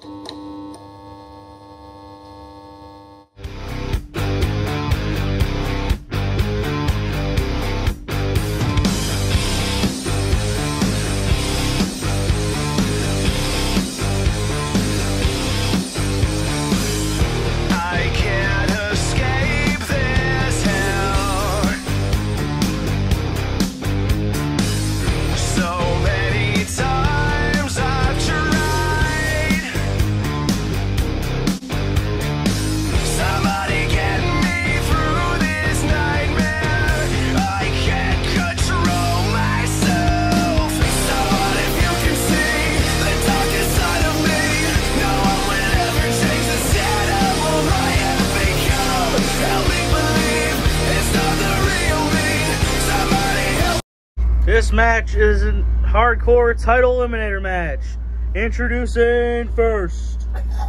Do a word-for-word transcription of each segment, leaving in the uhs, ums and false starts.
This match is a hardcore title eliminator match. Introducing first.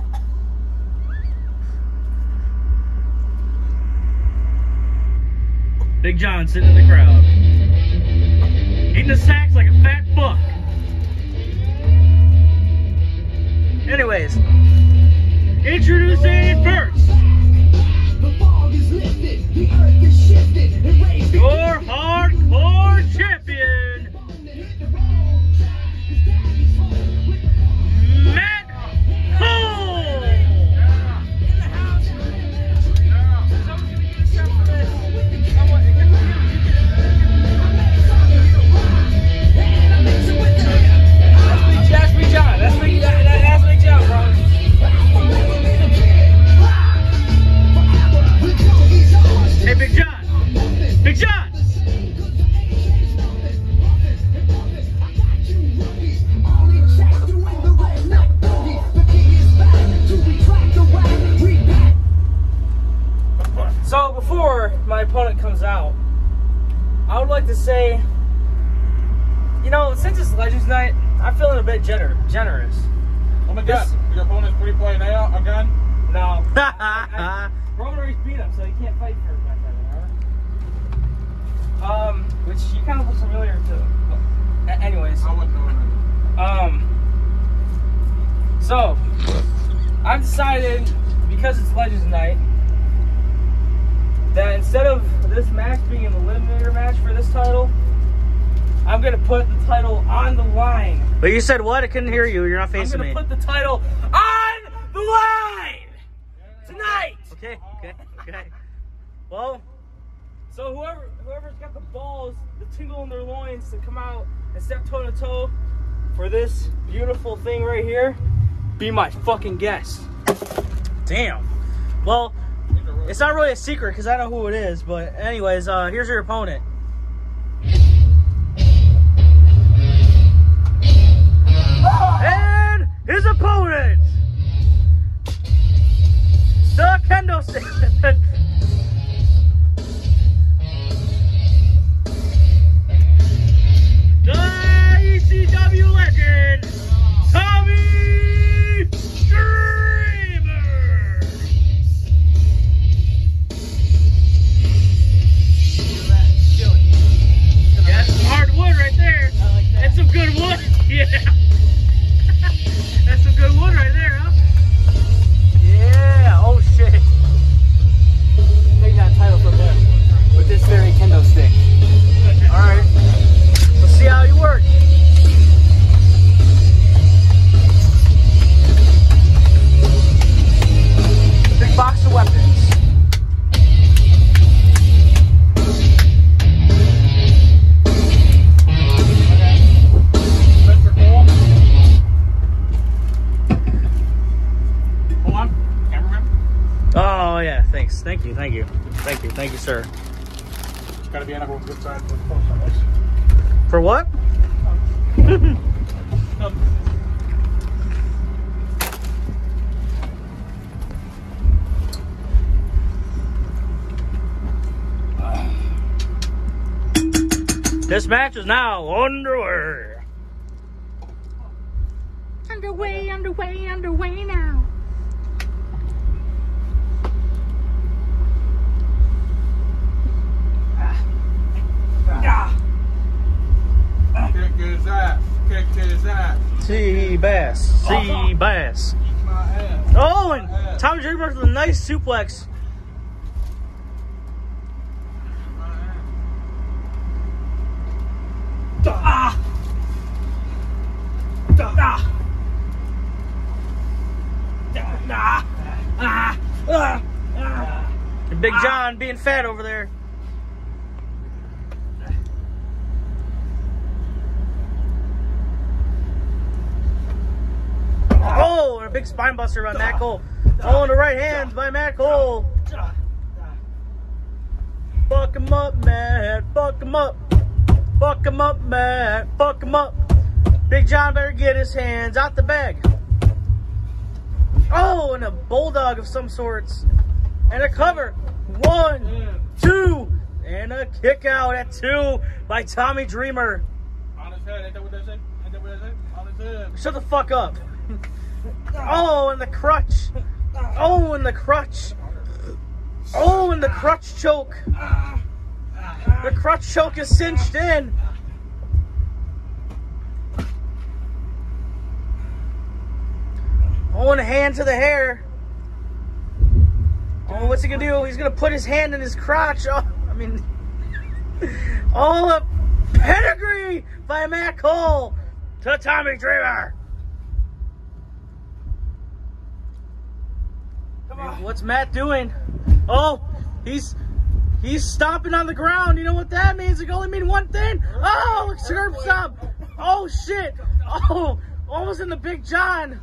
Big John sitting in the crowd. Eating the sacks like a fat fuck. Anyways, introducing first. The fog is lifted, the earth is shifted, and raised your hardcore champion, Matt Cole. That's Big John. That's Big John. That's Big John, bro. Hey, Big John! Big John! So, before my opponent comes out, I would like to say, you know, since it's Legends Night, I'm feeling a bit gener generous. Oh my god, your opponent's free play now again? No. I, I, Roman Reigns beat him, so he can't fight for his match anymore. Um, which he kind of looks familiar to. A anyways. I wouldn't know it. Um. So, I've decided, because it's Legends Night, that instead of this match being an eliminator match for this title, I'm gonna put the title on the line. But you said what? I couldn't hear you. You're not facing me. I'm gonna me. put the title on the line tonight. Okay, okay, okay. Well, so whoever whoever's got the balls, the tingle in their loins to come out and step toe to toe for this beautiful thing right here, be my fucking guest. Damn. Well, it's not really a secret because I know who it is. But anyways, uh, here's your opponent. And his opponent, the kendo stick. The E C W legend, Tommy Dreamer. That's some hard wood right there. I like that. That's some good wood. Yeah. That's some good wood right there, huh? Yeah. Oh shit. Take that title from there with this very kendo stick. All right. Let's see how you work. Big box of weapons. Oh yeah, thanks. Thank you, thank you. Thank you, thank you, sir. It's gotta be on everyone's good side for the post on this. For what? Um, um. This match is now underway. Underway, underway, underway now. Kick his ass. Kick his ass. Sea bass. Sea bass. Oh, and Tommy Dreamer with a nice suplex. Ah! Ah! Ah! Ah! Ah! Ah! And Big John being fat over there. Oh, and a big spine buster by Matt Cole. Oh, on the right hands by Matt Cole. Fuck him up, Matt. Fuck him up. Fuck him up, Matt. Fuck him up. Big John better get his hands out the bag. Oh, and a bulldog of some sorts. And a cover. One, two, and a kick out at two by Tommy Dreamer. On his head. Ain't that what they say? Ain't that what they say? On his head. Shut the fuck up. Oh, and the crutch. Oh, and the crutch. Oh, and the crutch choke. The crutch choke is cinched in. Oh, and a hand to the hair. Oh, what's he gonna do? He's gonna put his hand in his crotch. Oh, I mean, oh, a pedigree by Matt Cole to Tommy Dreamer. Come on. What's Matt doing? Oh, he's he's stomping on the ground. You know what that means? It can only mean one thing. Oh, curb stomp. Oh shit. Oh, almost in the Big John.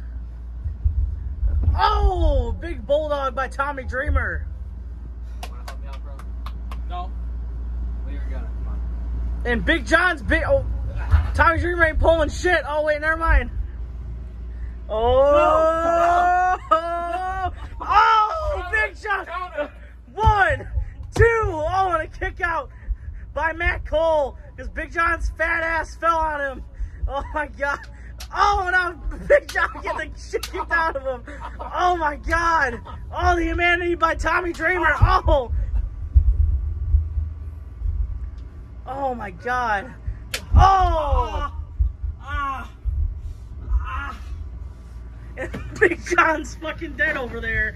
Oh, big bulldog by Tommy Dreamer. Wanna help me out, bro? No. Well, you got it. Come on. And Big John's big. Oh, Tommy Dreamer ain't pulling shit. Oh wait, never mind. Oh, no. Oh, oh, Big John. One, two. Oh, and a kick out by Matt Cole because Big John's fat ass fell on him. Oh my god. Oh, now Big John getting the shit kicked out of him. Oh my god. Oh, the humanity by Tommy Dreamer. Oh. Oh my god. Oh. Ah. Ah. And Big John's fucking dead over there.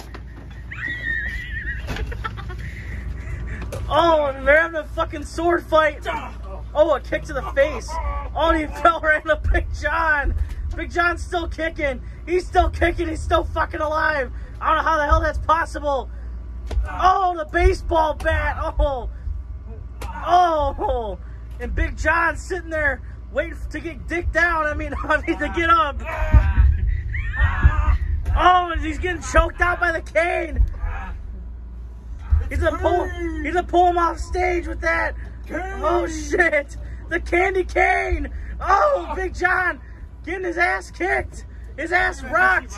Oh, and they're having a fucking sword fight. Oh, a kick to the face. Oh, and he fell right into Big John. Big John's still kicking. He's still kicking. He's still fucking alive. I don't know how the hell that's possible. Oh, the baseball bat. Oh. Oh. And Big John's sitting there waiting to get dicked down. I mean, I mean to get up. Oh, and he's getting choked out by the cane. He's gonna pull, he's gonna pull him off stage with that. Oh shit! The candy cane! Oh, Big John getting his ass kicked! His ass rocked!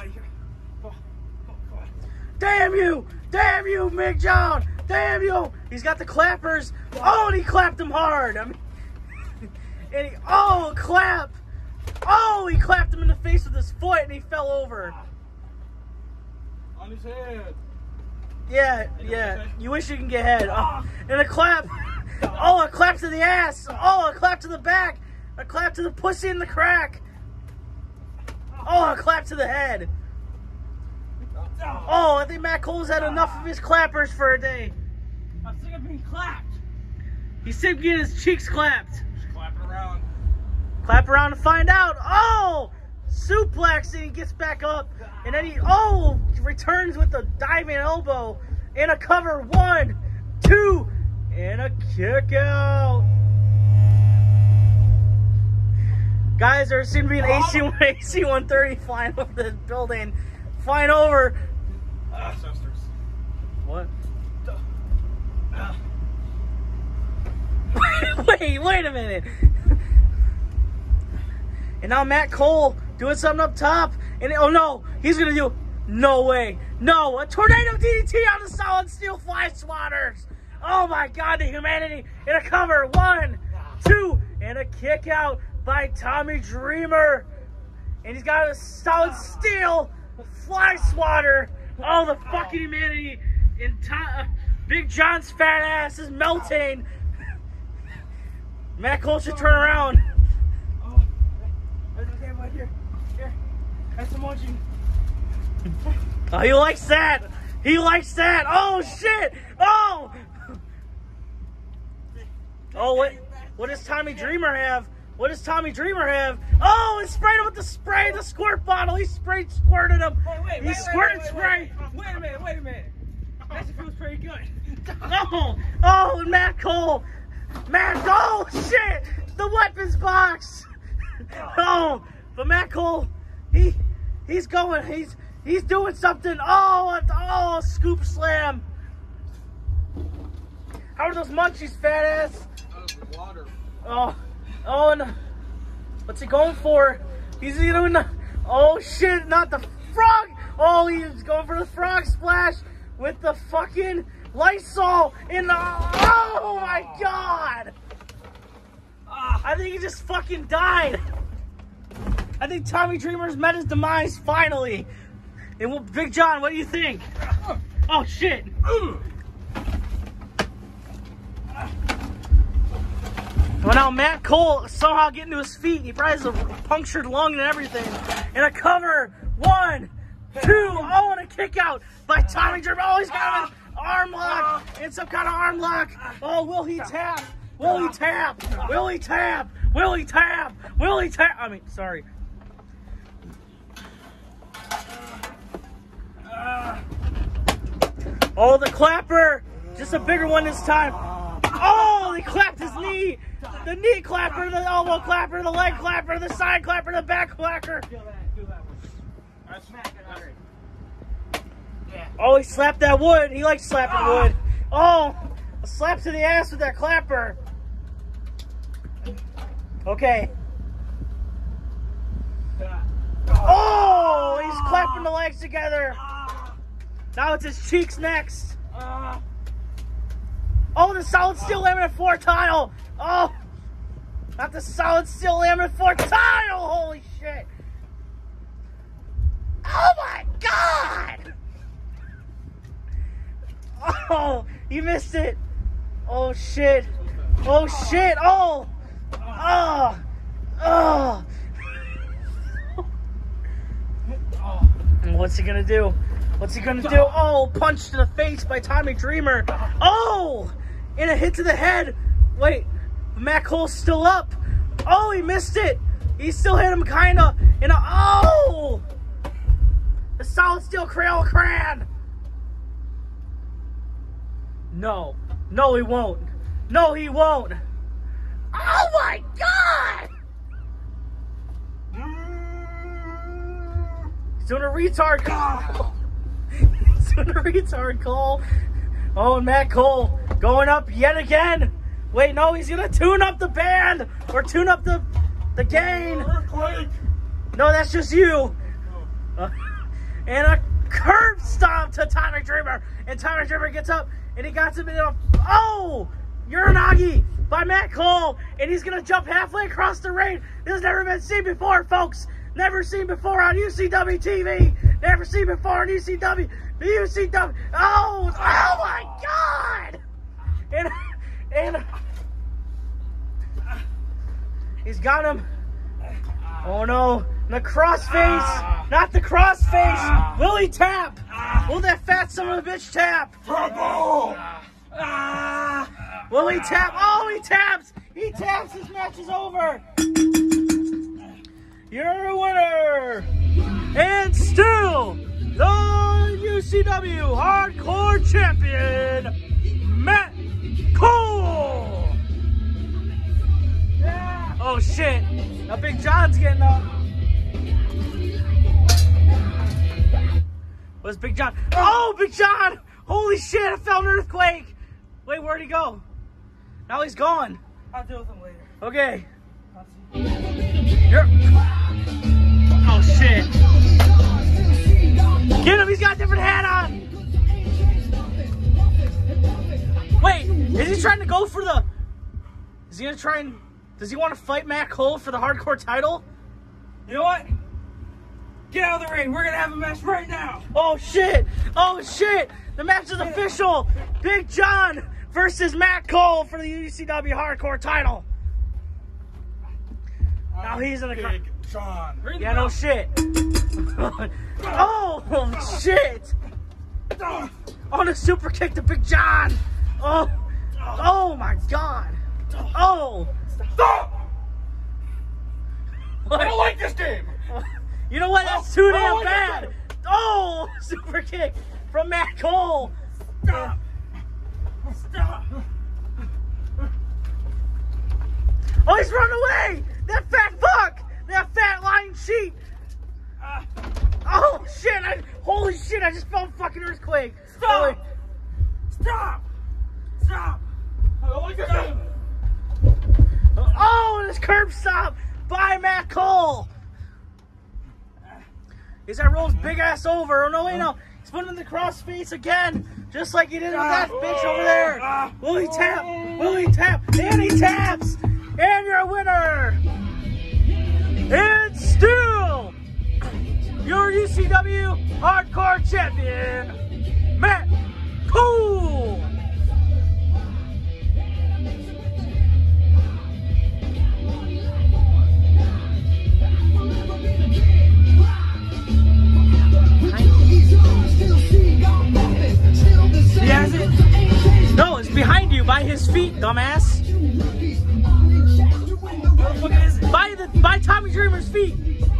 Damn you! Damn you, Big John! Damn you! He's got the clappers. Oh, and he clapped him hard. I mean, and he, oh, clap! Oh, he clapped him in the face with his foot and he fell over. On his head. Yeah, yeah. You wish you can get head. Oh, and a clap. Oh, a clap to the ass. Oh, a clap to the back. A clap to the pussy in the crack. Oh, a clap to the head. Oh, I think Matt Cole's had enough of his clappers for a day. I'm sick of being clapped. He's sick of getting his cheeks clapped. Just clapping around. Clap around to find out. Oh, suplex, and he gets back up. And then he, oh, returns with a diving elbow. And a cover. One, two, and a kick out. Guys, there seems to be an A C A C one thirty flying over the building. Flying over. Uh, what? Uh. wait, wait a minute. And now Matt Cole doing something up top. And oh no, he's going to do, no way. No, a tornado D D T on the solid steel fly swatters. Oh my God, the humanity in a cover. One, two, and a kick out by Tommy Dreamer. And he's got a solid steel fly swatter. Oh, the fucking humanity in uh, Big John's fat ass is melting. Matt Cole should turn around. That's emoji. Oh, he likes that. He likes that. Oh, shit. Oh. Oh, what, what does Tommy Dreamer have? What does Tommy Dreamer have? Oh, he sprayed him with the spray, the squirt bottle. He sprayed, squirted him. Wait, wait, he wait, squirted wait, wait, spray. Wait, wait a minute, wait a minute. That feels pretty good. Oh, oh, and Matt Cole. Matt, oh, shit. The weapons box. Oh, but Matt Cole, he, he's going, he's, he's doing something. Oh, oh, scoop slam. How are those munchies, fat ass? Oh, water. Oh, oh, and what's he going for? He's doing the, oh shit, not the frog. Oh, he's going for the frog splash with the fucking Lysol in the, oh my God. I think he just fucking died. I think Tommy Dreamer's met his demise finally. And well, Big John, what do you think? Oh shit. Well, now Matt Cole somehow getting to his feet. He probably has a punctured lung and everything. And a cover. One, two. Oh, and a kick out by Tommy Dreamer. Oh, he's got an arm lock and some kind of arm lock. Oh, will he tap? Will he tap? Will he tap? Will he tap? Will he tap? I mean, sorry. Oh, the clapper. Just a bigger one this time. Oh, he clapped his knee. The knee clapper, the elbow clapper, the leg clapper, the side clapper, the back clapper. Oh, he slapped that wood. He likes slapping wood. Oh, a slap to the ass with that clapper. Okay. Oh, he's clapping the legs together. Now it's his cheeks next. Oh, the solid steel laminate four tile. Oh, not the solid steel laminate four tile. Holy shit. Oh my God. Oh, you missed it. Oh shit. Oh shit. Oh. Oh. Oh. And what's he gonna do? What's he gonna do? Oh, punch to the face by Tommy Dreamer. Oh, and a hit to the head. Wait, Matt Cole's still up. Oh, he missed it. He still hit him kinda. And a, oh, the solid steel Crayola Cran. No, no, he won't. No, he won't. Oh my God! He's doing a retard call. He's doing a retard call. Oh, and Matt Cole going up yet again. Wait, no, he's gonna tune up the band or tune up the the gain. No, that's just you. Uh, and a curb stomp to Tommy Dreamer, and Tommy Dreamer gets up and he got him in a oh Uranagi by Matt Cole, and he's gonna jump halfway across the ring. This has never been seen before, folks. Never seen before on U C W T V. Never seen before on U C W. The U C W. Oh, oh my God! And and he's got him. Oh no! The crossface, not the crossface. Will he tap? Will that fat son of a bitch tap? Will he tap? Oh, he taps! He taps! His match is over! You're a winner! And still, the U C W Hardcore Champion, Matt Cole! Yeah. Oh shit! Now Big John's getting up. Where's Big John? Oh, Big John! Holy shit, I felt an earthquake! Wait, where'd he go? Now he's gone. I'll deal with him later. Okay. You're... Oh shit. Get him, he's got a different hat on. Wait, is he trying to go for the... Is he gonna try and... Does he want to fight Matt Cole for the hardcore title? You know what? Get out of the ring. We're gonna have a match right now. Oh shit. Oh shit. The match is official. Big John versus Matt Cole for the U C W Hardcore title. Now he's in the Big John. Yeah, no shit. Oh, shit. On a super kick to Big John. Oh, oh my God. Oh. Stop! What? I don't like this game. You know what? That's too damn like bad. Oh, super kick from Matt Cole. Stop. Stop. Oh, he's running away. That fat fuck. That fat lying sheep. Uh, oh, shit. I, holy shit. I just felt a fucking earthquake. Stop. Holy. Stop. Stop. I don't like this game. Oh, and his curb stop by Matt Cole. He's gonna roll his big ass over. Oh, no, wait, no. He's putting him in the cross face again, just like he did with that bitch over there. Will he tap? Will he tap? And he taps. And you're a winner. It's still your U C W Hardcore Champion, Matt Cole. He has it. No, it's behind you by his feet, dumbass. By the by Tommy Dreamer's feet.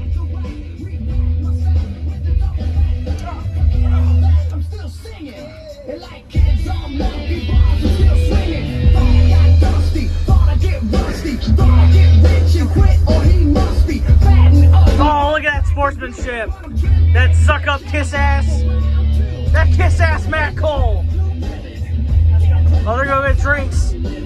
I'm still singing. Like kids on monkey bars, I'm still swinging. Thought I got dusty, thought I get rusty, thought I get rich and quit, or he must be fat and ugly. Oh, look at that sportsmanship. That suck up kiss ass. That kiss ass Matt Cole. Oh, they're gonna get drinks.